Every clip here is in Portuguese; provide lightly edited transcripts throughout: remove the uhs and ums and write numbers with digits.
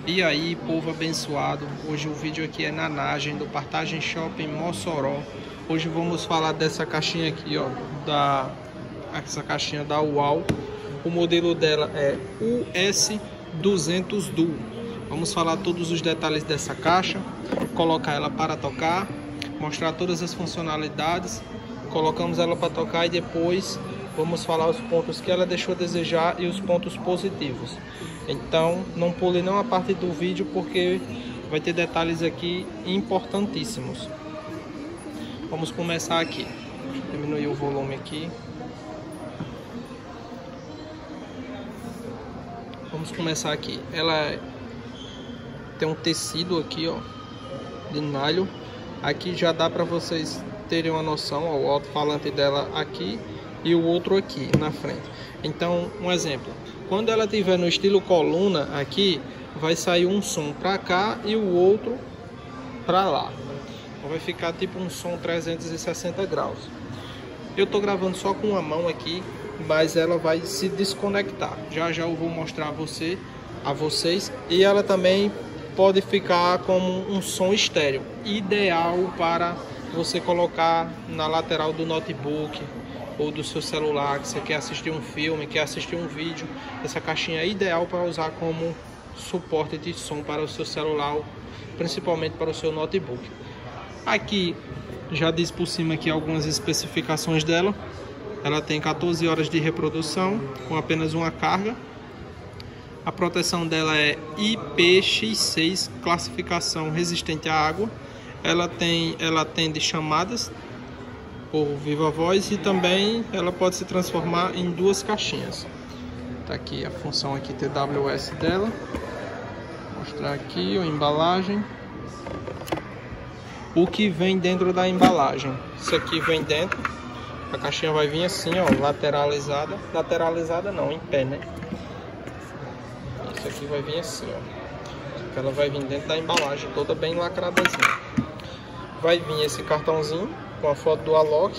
E aí, povo abençoado, hoje o vídeo aqui é na Nagem do Partagem Shopping Mossoró. Hoje vamos falar dessa caixinha aqui, ó, essa caixinha da UAU. O modelo dela é US200 Duo. Vamos falar todos os detalhes dessa caixa, colocar ela para tocar, mostrar todas as funcionalidades. Colocamos ela para tocar e depois vamos falar os pontos que ela deixou a desejar e os pontos positivos. Então não pule não a parte do vídeo, porque vai ter detalhes aqui importantíssimos. Vamos começar aqui. Deixa eu diminuir o volume aqui. Vamos começar aqui. Ela tem um tecido aqui, ó, de nylon. Aqui já dá para vocês terem uma noção, ó, o alto-falante dela aqui e o outro aqui na frente. Então, um exemplo, quando ela estiver no estilo coluna aqui, vai sair um som para cá e o outro para lá. Então, vai ficar tipo um som 360 graus. Eu tô gravando só com uma mão aqui, mas ela vai se desconectar. Já já eu vou mostrar a vocês. E ela também pode ficar como um som estéreo, ideal para você colocar na lateral do notebook ou do seu celular, que você quer assistir um filme, quer assistir um vídeo. Essa caixinha é ideal para usar como suporte de som para o seu celular, principalmente para o seu notebook. Aqui já diz por cima aqui algumas especificações dela. Ela tem 14 horas de reprodução com apenas uma carga. A proteção dela é IPX6, classificação resistente à água. Ela atende chamadas por viva voz e também ela pode se transformar em duas caixinhas. Tá aqui a função aqui TWS dela. Vou mostrar aqui a embalagem. O que vem dentro da embalagem? Isso aqui vem dentro. A caixinha vai vir assim, ó, lateralizada. Lateralizada não, em pé, né? Isso aqui vai vir assim, ó. Ela vai vir dentro da embalagem, toda bem lacradazinha. Vai vir esse cartãozinho com a foto do Alok.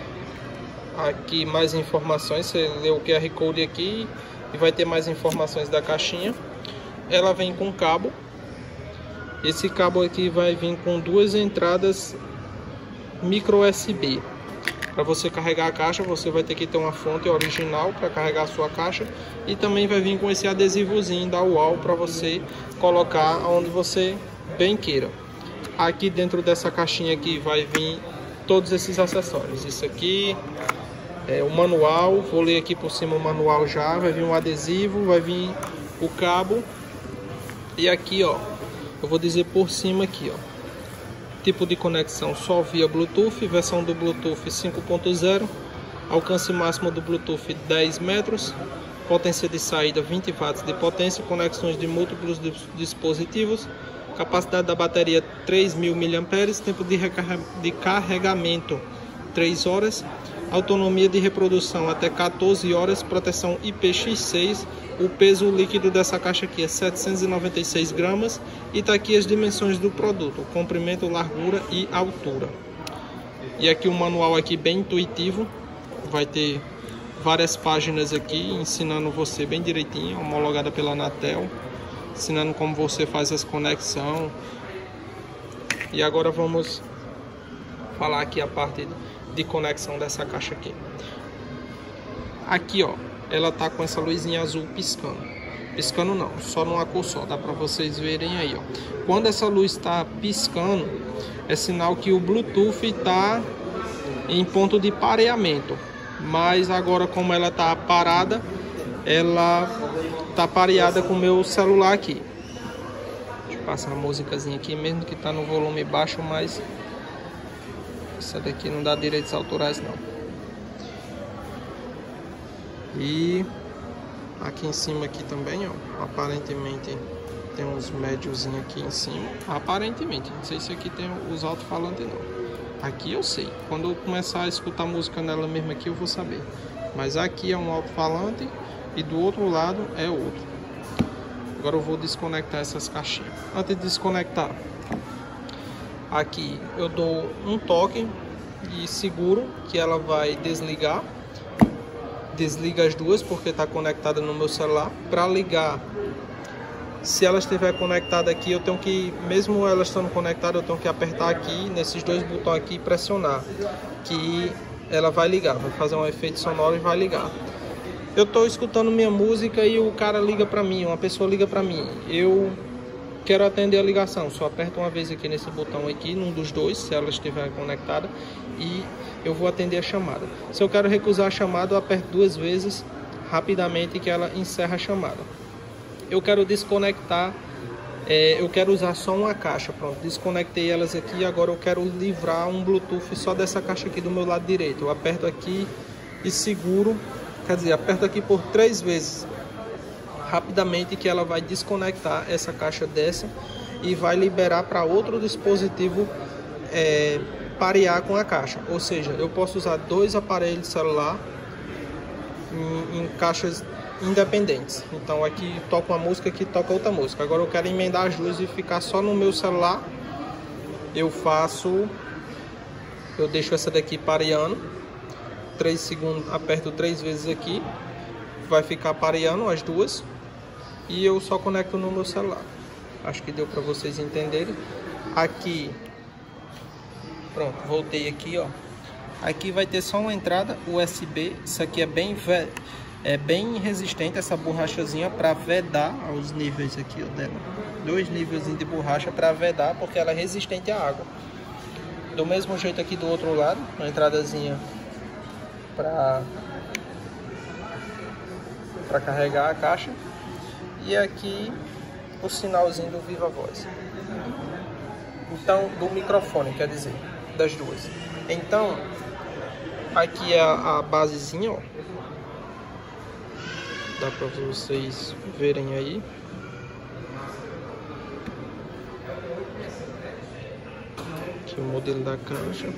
Aqui mais informações, você lê o QR Code aqui e vai ter mais informações da caixinha. Ela vem com cabo. Esse cabo aqui vai vir com duas entradas micro USB. Para você carregar a caixa, você vai ter que ter uma fonte original para carregar a sua caixa. E também vai vir com esse adesivozinho da UAU para você colocar onde você bem queira. Aqui dentro dessa caixinha aqui vai vir todos esses acessórios. Isso aqui é o manual. Vou ler aqui por cima o manual já. Vai vir um adesivo, vai vir o cabo. E aqui, ó, eu vou dizer por cima aqui, ó. Tipo de conexão só via Bluetooth, versão do Bluetooth 5.0, alcance máximo do Bluetooth 10 metros, potência de saída 20 watts de potência, conexões de múltiplos dispositivos, capacidade da bateria 3.000 mAh, tempo de carregamento 3 horas, autonomia de reprodução até 14 horas, proteção IPX6, o peso líquido dessa caixa aqui é 796 gramas e tá aqui as dimensões do produto, comprimento, largura e altura. E aqui um manual aqui bem intuitivo, vai ter várias páginas aqui ensinando você bem direitinho, homologada pela Anatel, ensinando como você faz as conexões. E agora vamos falar aqui a parte de conexão dessa caixa aqui. Aqui, ó, ela tá com essa luzinha azul piscando. Piscando não, só numa cor só, dá para vocês verem aí, ó. Quando essa luz está piscando, é sinal que o Bluetooth tá em ponto de pareamento. Mas agora, como ela tá parada, ela tá pareada com o meu celular aqui. Deixa eu passar a músicazinha aqui, mesmo que tá no volume baixo, mas essa daqui não dá direitos autorais não. E aqui em cima aqui também, ó, aparentemente tem uns médiozinhos aqui em cima. Aparentemente, não sei se aqui tem os alto-falantes não. Aqui eu sei. Quando eu começar a escutar música nela mesmo aqui eu vou saber. Mas aqui é um alto-falante e do outro lado é outro. Agora eu vou desconectar essas caixinhas. Antes de desconectar, aqui eu dou um toque e seguro que ela vai desligar. Desliga as duas porque está conectada no meu celular. Para ligar Se ela estiver conectada aqui, eu tenho que, mesmo ela estando conectada, eu tenho que apertar aqui, nesses dois botões aqui e pressionar, que ela vai ligar, vai fazer um efeito sonoro e vai ligar. Eu estou escutando minha música e o cara liga para mim, uma pessoa liga para mim. Eu quero atender a ligação, só aperto uma vez aqui nesse botão aqui, num dos dois, se ela estiver conectada, e eu vou atender a chamada. Se eu quero recusar a chamada, eu aperto duas vezes rapidamente que ela encerra a chamada. Eu quero desconectar, eu quero usar só uma caixa, pronto, desconectei elas aqui, agora eu quero livrar um Bluetooth só dessa caixa aqui do meu lado direito. Eu aperto aqui e seguro, quer dizer, aperto aqui por 3 vezes, rapidamente, que ela vai desconectar essa caixa dessa e vai liberar para outro dispositivo parear com a caixa. Ou seja, eu posso usar 2 aparelhos de celular em caixas independentes. Então aqui toca uma música, aqui toca outra música. Agora eu quero emendar as duas e ficar só no meu celular. Eu deixo essa daqui pareando 3 segundos, aperto 3 vezes aqui, vai ficar pareando as duas e eu só conecto no meu celular. Acho que deu para vocês entenderem. Aqui, pronto, voltei aqui, ó. Aqui vai ter só uma entrada USB. Isso aqui é bem resistente, essa borrachazinha, para vedar os níveis aqui, ó, dela. 2 níveis de borracha para vedar, porque ela é resistente à água. Do mesmo jeito aqui do outro lado, uma entradazinha para carregar a caixa. E aqui o sinalzinho do Viva Voz. Então, do microfone, quer dizer, das duas. Então, aqui é a basezinha, ó. Dá para vocês verem aí. Aqui o modelo da caixa.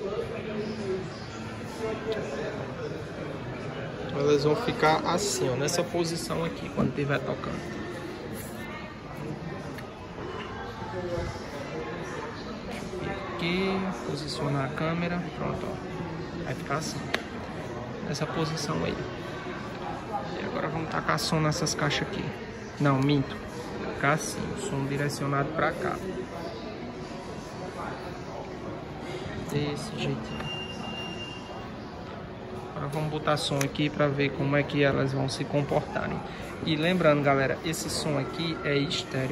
Elas vão ficar assim, ó, nessa posição aqui, quando estiver tocando. Aqui, posicionar a câmera, pronto, ó. Vai ficar assim, nessa posição aí. E agora vamos tacar som nessas caixas aqui. Não, minto. Vai ficar assim, o som direcionado pra cá. Desse jeitinho. Agora vamos botar som aqui para ver como é que elas vão se comportarem. E lembrando, galera, esse som aqui é estéreo.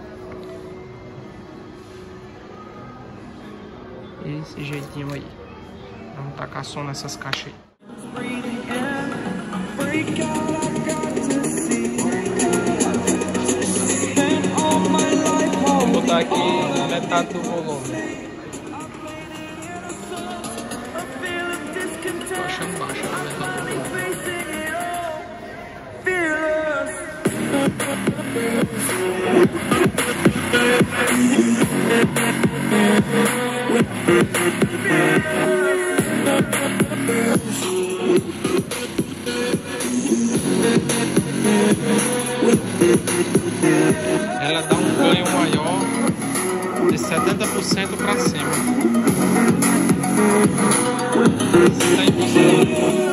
Esse jeitinho aí. Vamos tacar som nessas caixas aí. Vou botar aqui metade do volume. Baixando baixo, ela dá um ganho maior de 70% para cima. 100%.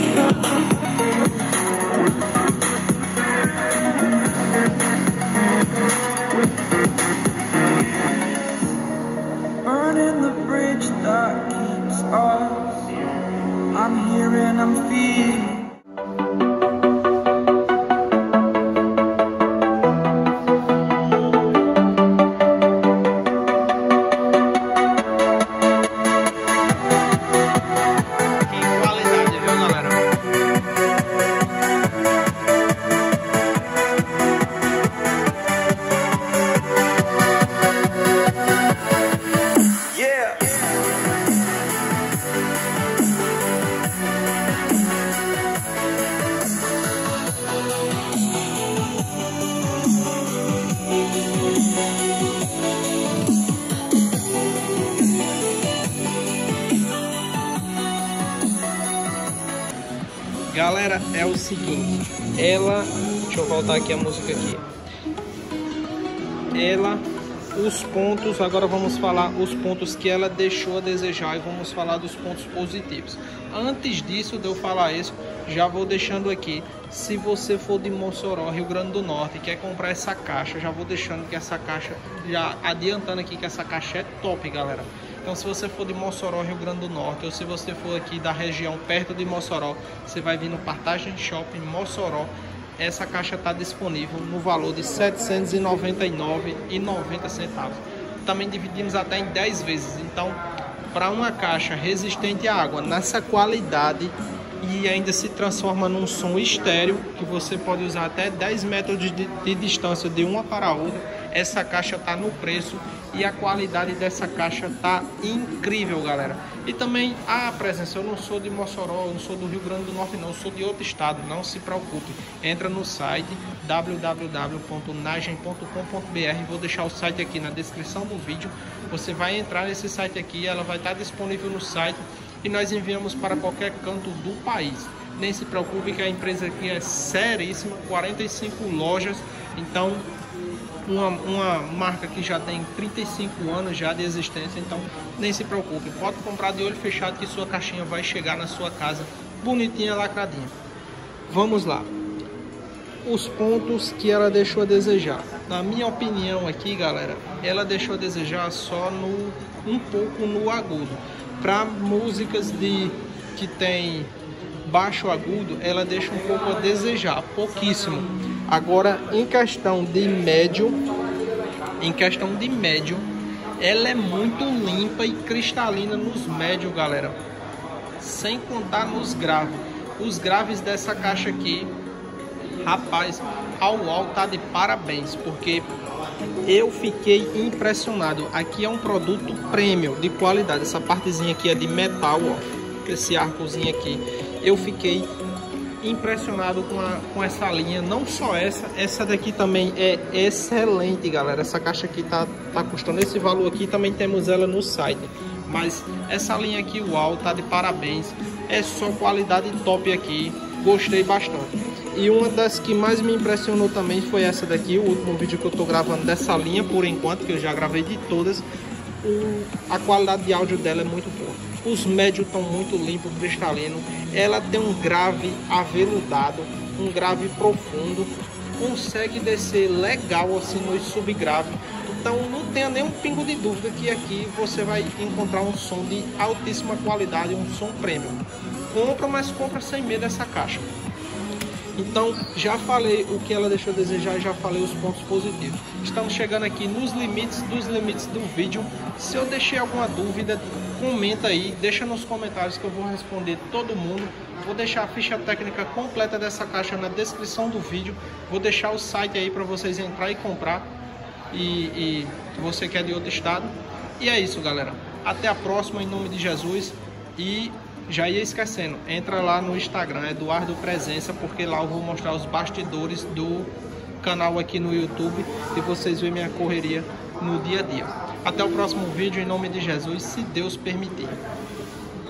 Burning the bridge that keeps us. I'm here and I'm feeling. Galera, é o seguinte, deixa eu voltar aqui a música aqui. Ela os pontos. Agora vamos falar os pontos que ela deixou a desejar e vamos falar dos pontos positivos. Antes disso, de eu falar isso, já vou deixando aqui, se você for de Mossoró, Rio Grande do Norte, e quer comprar essa caixa, já vou deixando que essa caixa, já adiantando aqui que essa caixa é top, galera. Então, se você for de Mossoró, Rio Grande do Norte, ou se você for aqui da região perto de Mossoró, você vai vir no Partagem Shopping Mossoró. Essa caixa está disponível no valor de R$ 799,90. Também dividimos até em 10 vezes. Então, para uma caixa resistente à água, nessa qualidade e ainda se transforma num som estéreo, que você pode usar até 10 metros de distância de uma para a outra, essa caixa está no preço e a qualidade dessa caixa está incrível, galera. E também a presença, eu não sou de Mossoró, eu não sou do Rio Grande do Norte não, eu sou de outro estado, não se preocupe. Entra no site www.nagem.com.br, vou deixar o site aqui na descrição do vídeo. Você vai entrar nesse site aqui, ela vai estar disponível no site e nós enviamos para qualquer canto do país. Nem se preocupe que a empresa aqui é seríssima, 45 lojas, então uma marca que já tem 35 anos já de existência, então nem se preocupe, pode comprar de olho fechado que sua caixinha vai chegar na sua casa bonitinha, lacradinha. Vamos lá, os pontos que ela deixou a desejar. Na minha opinião aqui, galera, ela deixou a desejar só um pouco no agudo. Para músicas que tem baixo agudo, ela deixa um pouco a desejar, pouquíssimo. Agora, em questão de médio, ela é muito limpa e cristalina nos médios, galera. Sem contar nos graves. Os graves dessa caixa aqui, rapaz, ao tá de parabéns, porque eu fiquei impressionado. Aqui é um produto premium de qualidade. Essa partezinha aqui é de metal, ó, esse arcozinho aqui. Eu fiquei impressionado com essa linha. Não só essa daqui também é excelente, galera. Essa caixa aqui tá custando esse valor aqui. Também temos ela no site, mas essa linha aqui, uau, tá de parabéns. É só qualidade top aqui. Gostei bastante. E uma das que mais me impressionou também foi essa daqui, o último vídeo que eu tô gravando dessa linha, por enquanto, que eu já gravei de todas. A qualidade de áudio dela é muito boa. Os médios estão muito limpos, cristalino. Ela tem um grave aveludado, um grave profundo. Consegue descer legal assim nos subgraves. Então não tenha nenhum pingo de dúvida que aqui você vai encontrar um som de altíssima qualidade, um som premium. Compra, mas compra sem medo essa caixa. Então, já falei o que ela deixou a desejar e já falei os pontos positivos. Estamos chegando aqui nos limites do vídeo. Se eu deixei alguma dúvida, comenta aí, deixa nos comentários que eu vou responder todo mundo. Vou deixar a ficha técnica completa dessa caixa na descrição do vídeo. Vou deixar o site aí para vocês entrar e comprar. E você que é de outro estado. E é isso, galera. Até a próxima, em nome de Jesus. E já ia esquecendo, entra lá no Instagram, Eduardo Presença, porque lá eu vou mostrar os bastidores do canal aqui no YouTube e vocês veem minha correria no dia a dia. Até o próximo vídeo, em nome de Jesus, se Deus permitir.